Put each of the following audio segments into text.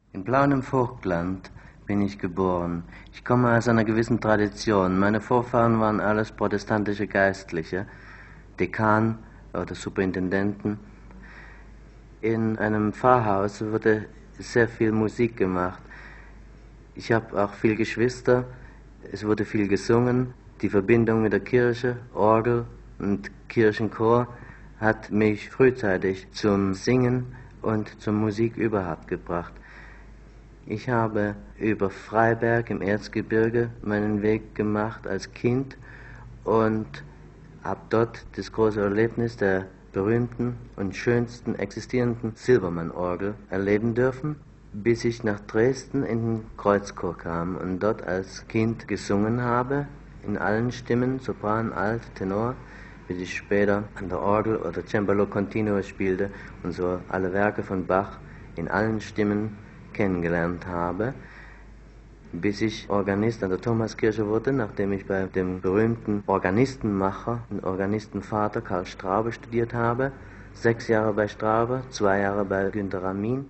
In Plauen Vogtland bin ich geboren. Ich komme aus einer gewissen Tradition. Meine Vorfahren waren alles protestantische Geistliche, Dekan oder Superintendenten. In einem Pfarrhaus wurde sehr viel Musik gemacht. Ich habe auch viele Geschwister. Es wurde viel gesungen. Die Verbindung mit der Kirche, Orgel und Kirchenchor hat mich frühzeitig zum Singen und zur Musik überhaupt gebracht. Ich habe über Freiberg im Erzgebirge meinen Weg gemacht als Kind und habe dort das große Erlebnis der berühmten und schönsten existierenden Silbermann-Orgel erleben dürfen, bis ich nach Dresden in den Kreuzchor kam und dort als Kind gesungen habe, in allen Stimmen, Sopran, Alt, Tenor, bis ich später an der Orgel oder Cembalo Continuo spielte und so alle Werke von Bach in allen Stimmen kennengelernt habe, bis ich Organist an der Thomaskirche wurde, nachdem ich bei dem berühmten Organistenmacher und Organistenvater Karl Straube studiert habe, 6 Jahre bei Straube, 2 Jahre bei Günter Ramin.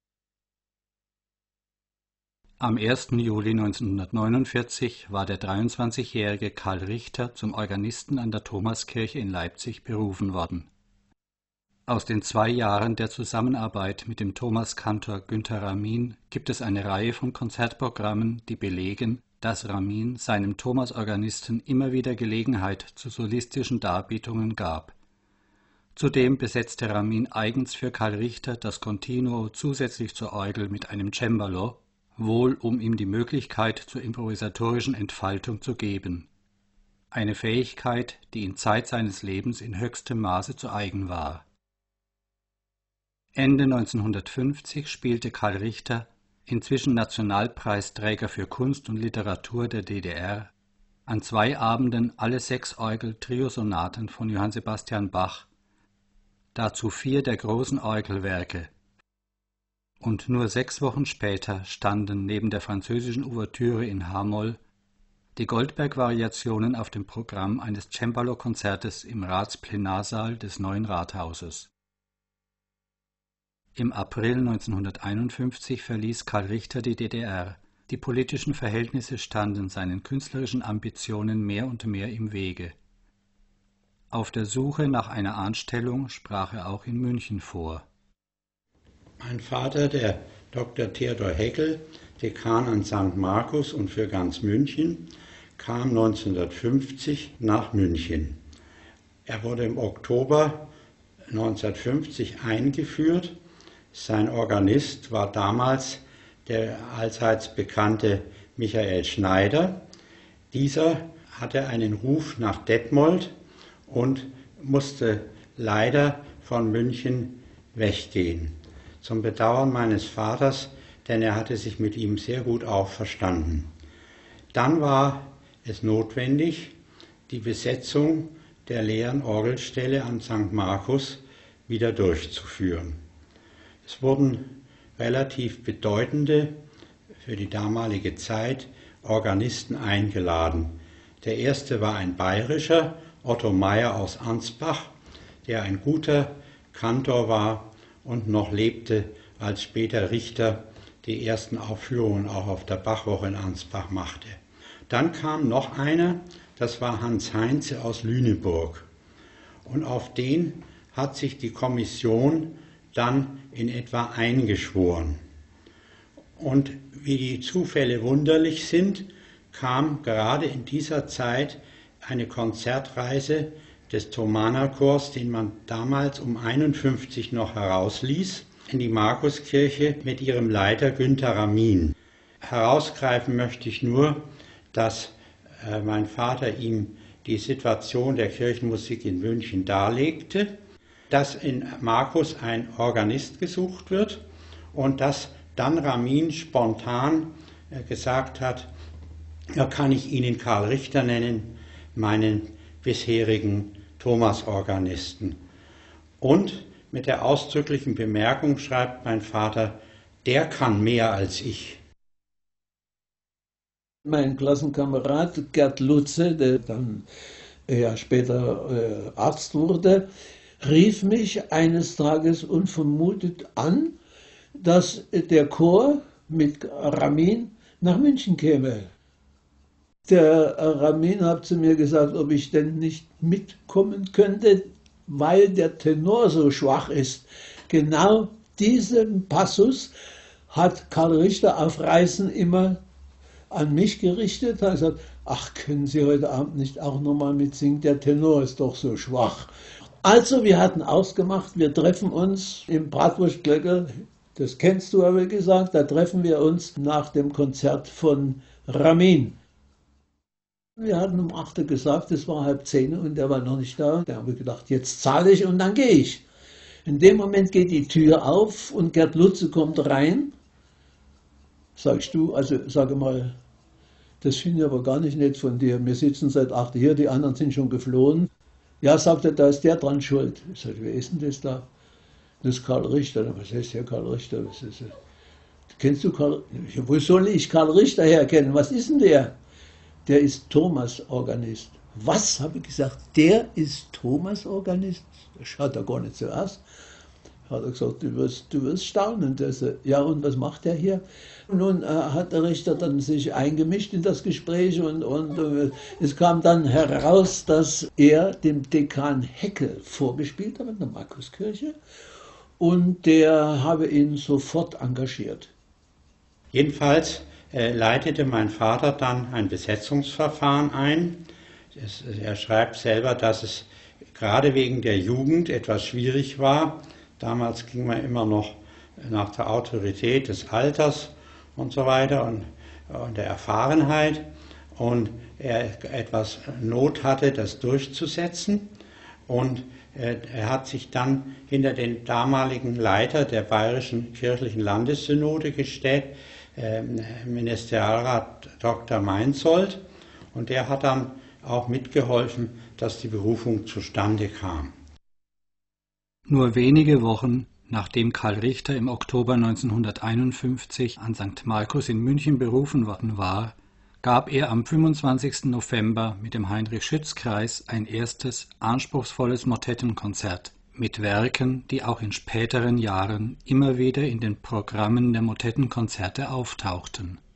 Am 1. Juli 1949 war der 23-jährige Karl Richter zum Organisten an der Thomaskirche in Leipzig berufen worden. Aus den 2 Jahren der Zusammenarbeit mit dem Thomaskantor Günter Ramin gibt es eine Reihe von Konzertprogrammen, die belegen, dass Ramin seinem Thomasorganisten immer wieder Gelegenheit zu solistischen Darbietungen gab. Zudem besetzte Ramin eigens für Karl Richter das Continuo zusätzlich zur Orgel mit einem Cembalo, wohl um ihm die Möglichkeit zur improvisatorischen Entfaltung zu geben. Eine Fähigkeit, die ihm Zeit seines Lebens in höchstem Maße zu eigen war. Ende 1950 spielte Karl Richter, inzwischen Nationalpreisträger für Kunst und Literatur der DDR, an 2 Abenden alle 6 Orgel-Triosonaten von Johann Sebastian Bach, dazu 4 der großen Orgelwerke. Und nur 6 Wochen später standen neben der französischen Ouvertüre in H-Moll die Goldberg-Variationen auf dem Programm eines Cembalo-Konzertes im Ratsplenarsaal des Neuen Rathauses. Im April 1951 verließ Karl Richter die DDR. Die politischen Verhältnisse standen seinen künstlerischen Ambitionen mehr und mehr im Wege. Auf der Suche nach einer Anstellung sprach er auch in München vor. Mein Vater, der Dr. Theodor Heckel, Dekan an St. Markus und für ganz München, kam 1950 nach München. Er wurde im Oktober 1950 eingeführt. Sein Organist war damals der allseits bekannte Michael Schneider. Dieser hatte einen Ruf nach Detmold und musste leider von München weggehen. Zum Bedauern meines Vaters, denn er hatte sich mit ihm sehr gut auch verstanden. Dann war es notwendig, die Besetzung der leeren Orgelstelle an St. Markus wieder durchzuführen. Es wurden relativ bedeutende, für die damalige Zeit, Organisten eingeladen. Der erste war ein bayerischer, Otto Meyer aus Ansbach, der ein guter Kantor war und noch lebte, als später Richter die ersten Aufführungen auch auf der Bachwoche in Ansbach machte. Dann kam noch einer, das war Hans Heinze aus Lüneburg. Und auf den hat sich die Kommission dann in etwa eingeschworen. Und wie die Zufälle wunderlich sind, kam gerade in dieser Zeit eine Konzertreise des Thomanerchors, den man damals um 51 noch herausließ, in die Markuskirche mit ihrem Leiter Günter Ramin. Herausgreifen möchte ich nur, dass mein Vater ihm die Situation der Kirchenmusik in München darlegte, dass in Markus ein Organist gesucht wird und dass dann Ramin spontan gesagt hat, ja, kann ich Ihnen Karl Richter nennen, meinen bisherigen Thomasorganisten. Und mit der ausdrücklichen Bemerkung schreibt mein Vater, der kann mehr als ich. Mein Klassenkamerad Gerd Lutze, der dann später Arzt wurde, rief mich eines Tages unvermutet an, dass der Chor mit Ramin nach München käme. Der Ramin hat zu mir gesagt, ob ich denn nicht mitkommen könnte, weil der Tenor so schwach ist. Genau diesen Passus hat Karl Richter auf Reisen immer an mich gerichtet. Er hat gesagt, ach, können Sie heute Abend nicht auch nochmal mitsingen? Der Tenor ist doch so schwach. Also, wir hatten ausgemacht, wir treffen uns im Bratwurstglöckl, das kennst du, habe ich gesagt, da treffen wir uns nach dem Konzert von Ramin. Wir hatten um 8 Uhr gesagt, es war 9:30 und der war noch nicht da. Da habe ich gedacht, jetzt zahle ich und dann gehe ich. In dem Moment geht die Tür auf und Gerd Lutze kommt rein. Sagst du, also sage mal, das finde ich aber gar nicht nett von dir. Wir sitzen seit 8 Uhr hier, die anderen sind schon geflohen. Ja, sagt er, da ist der dran schuld. Ich sage, wer ist denn das da? Das ist Karl Richter. Was heißt der Karl Richter? Was ist das? Kennst du Karl? Wo soll ich Karl Richter herkennen? Was ist denn der? Der ist Thomas-Organist. Was, habe ich gesagt, der ist Thomas-Organist? Das schaut er gar nicht so aus. Hat er gesagt, du wirst staunen. Ja, und was macht er hier? Nun hat der Richter dann sich eingemischt in das Gespräch und es kam dann heraus, dass er dem Dekan Heckel vorgespielt hat in der Markuskirche und der habe ihn sofort engagiert. Jedenfalls leitete mein Vater dann ein Besetzungsverfahren ein. Er schreibt selber, dass es gerade wegen der Jugend etwas schwierig war. Damals ging man immer noch nach der Autorität des Alters und so weiter und der Erfahrenheit. Und er etwas Not hatte, das durchzusetzen. Und er hat sich dann hinter den damaligen Leiter der Bayerischen Kirchlichen Landessynode gestellt, Ministerialrat Dr. Meinzold, und der hat dann auch mitgeholfen, dass die Berufung zustande kam. Nur wenige Wochen nachdem Karl Richter im Oktober 1951 an St. Markus in München berufen worden war, gab er am 25. November mit dem Heinrich-Schütz-Kreis ein erstes anspruchsvolles Motettenkonzert mit Werken, die auch in späteren Jahren immer wieder in den Programmen der Motettenkonzerte auftauchten.